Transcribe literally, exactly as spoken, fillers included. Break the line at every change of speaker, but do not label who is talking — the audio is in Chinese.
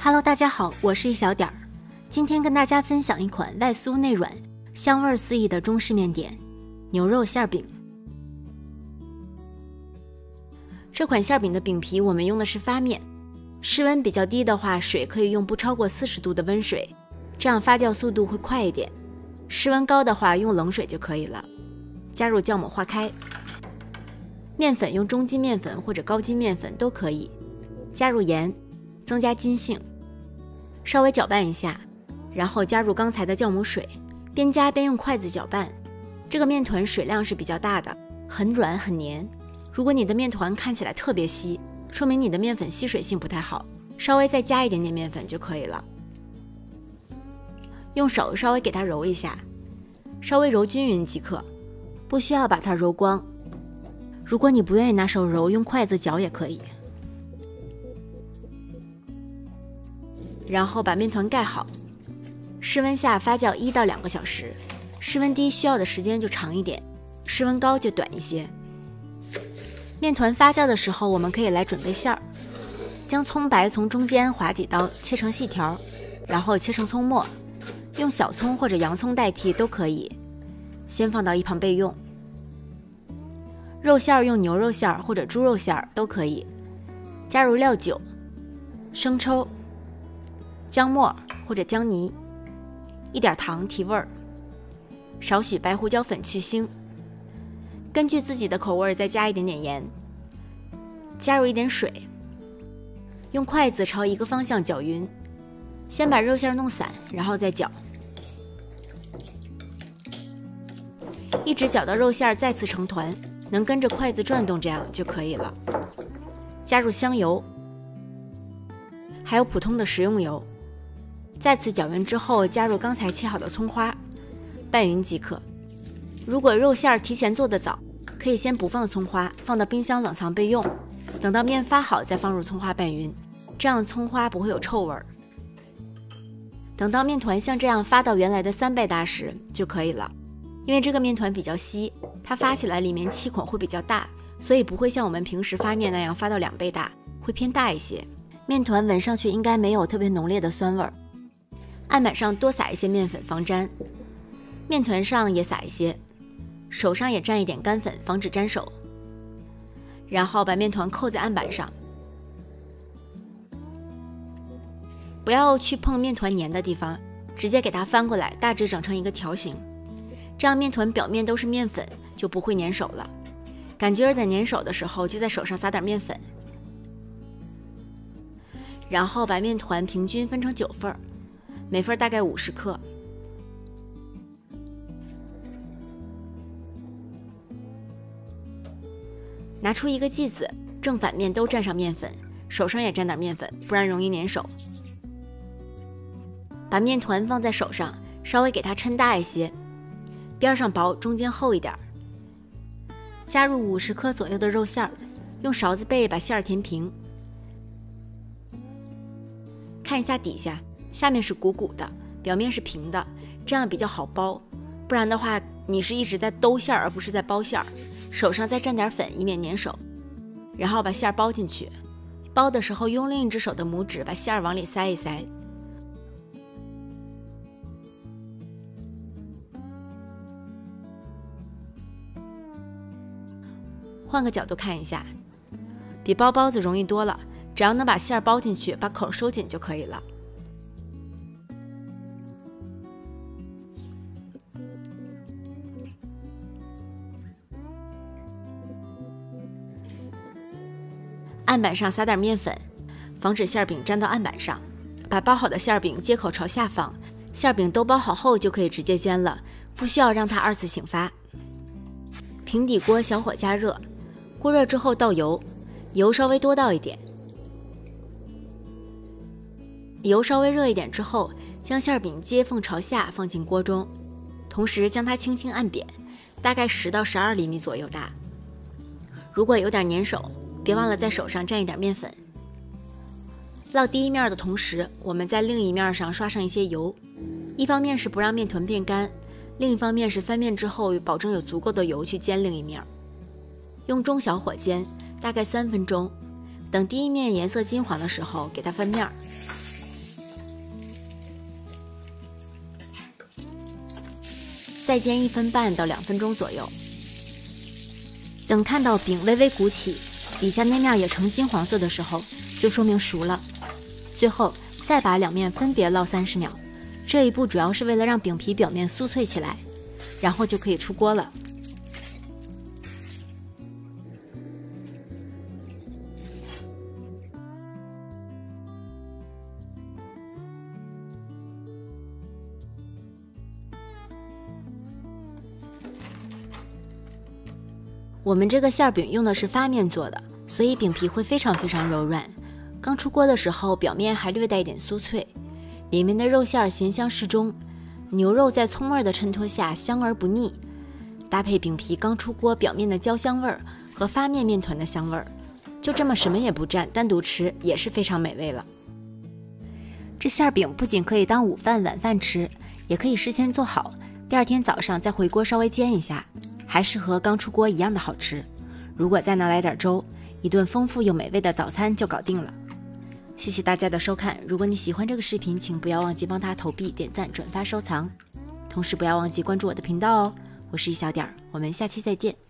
Hello， 大家好，我是一小点儿。今天跟大家分享一款外酥内软、香味四溢的中式面点——牛肉馅饼。这款馅饼的饼皮我们用的是发面，室温比较低的话，水可以用不超过四十度的温水，这样发酵速度会快一点。室温高的话，用冷水就可以了。加入酵母化开，面粉用中筋面粉或者高筋面粉都可以。加入盐，增加筋性。稍微搅拌一下，然后加入刚才的酵母水，边加边用筷子搅拌。这个面团水量是比较大的，很软很黏。如果你的面团看起来特别稀，说明你的面粉吸水性不太好，稍微再加一点点面粉就可以了。用手稍微给它揉一下，稍微揉均匀即可，不需要把它揉光。如果你不愿意拿手揉，用筷子搅也可以。然后把面团盖好，室温下发酵一到两个小时，室温低需要的时间就长一点，室温高就短一些。面团发酵的时候，我们可以来准备馅儿，将葱白从中间划几刀，切成细条，然后切成葱末，用小葱或者洋葱代替都可以，先放到一旁备用。肉馅儿用牛肉馅儿或者猪肉馅儿都可以，加入料酒、生抽、姜末或者姜泥，一点糖提味儿，少许白胡椒粉去腥，根据自己的口味再加一点点盐，加入一点水，用筷子朝一个方向搅匀，先把肉馅弄散，然后再搅，一直搅到肉馅再次成团，能跟着筷子转动，这样就可以了。加入香油，还有普通的食用油。再次搅匀之后，加入刚才切好的葱花，拌匀即可。如果肉馅提前做得早，可以先不放葱花，放到冰箱冷藏备用，等到面发好再放入葱花拌匀，这样葱花不会有臭味儿。等到面团像这样发到原来的三倍大时就可以了。因为这个面团比较稀，它发起来里面气孔会比较大，所以不会像我们平时发面那样发到两倍大，会偏大一些。面团闻上去应该没有特别浓烈的酸味儿。案板上多撒一些面粉防粘，面团上也撒一些，手上也蘸一点干粉，防止粘手。然后把面团扣在案板上，不要去碰面团粘的地方，直接给它翻过来，大致整成一个条形，这样面团表面都是面粉，就不会粘手了。感觉有点粘手的时候，就在手上撒点面粉，然后把面团平均分成九份，每份大概五十克。拿出一个剂子，正反面都蘸上面粉，手上也蘸点面粉，不然容易粘手。把面团放在手上，稍微给它抻大一些，边上薄，中间厚一点。加入五十克左右的肉馅儿，用勺子背把馅儿填平。看一下底下，下面是鼓鼓的，表面是平的，这样比较好包。不然的话，你是一直在兜馅儿，而不是在包馅儿。手上再蘸点粉，以免粘手。然后把馅儿包进去，包的时候用另一只手的拇指把馅儿往里塞一塞。换个角度看一下，比包包子容易多了，只要能把馅儿包进去，把口收紧就可以了。案板上撒点面粉，防止馅饼粘到案板上。把包好的馅饼接口朝下放，馅饼都包好后就可以直接煎了，不需要让它二次醒发。平底锅小火加热，锅热之后倒油，油稍微多倒一点。油稍微热一点之后，将馅饼接缝朝下放进锅中，同时将它轻轻按扁，大概十到十二厘米左右大。如果有点粘手，别忘了在手上蘸一点面粉。烙第一面的同时，我们在另一面上刷上一些油，一方面是不让面团变干，另一方面是翻面之后保证有足够的油去煎另一面。用中小火煎，大概三分钟，等第一面颜色金黄的时候，给它翻面。 再煎一分半到两分钟左右。等看到饼微微鼓起，底下那面也呈金黄色的时候，就说明熟了。最后再把两面分别烙三十秒，这一步主要是为了让饼皮表面酥脆起来，然后就可以出锅了。我们这个馅饼用的是发面做的，所以饼皮会非常非常柔软。刚出锅的时候，表面还略带一点酥脆，里面的肉馅咸香适中，牛肉在葱味的衬托下香而不腻，搭配饼皮刚出锅表面的焦香味儿和发面面团的香味儿，就这么什么也不蘸，单独吃也是非常美味了。这馅饼不仅可以当午饭、晚饭吃，也可以事先做好，第二天早上再回锅稍微煎一下。还是和刚出锅一样的好吃，如果再拿来点粥，一顿丰富又美味的早餐就搞定了。谢谢大家的收看，如果你喜欢这个视频，请不要忘记帮它投币、点赞、转发、收藏，同时不要忘记关注我的频道哦。我是一小点儿，我们下期再见。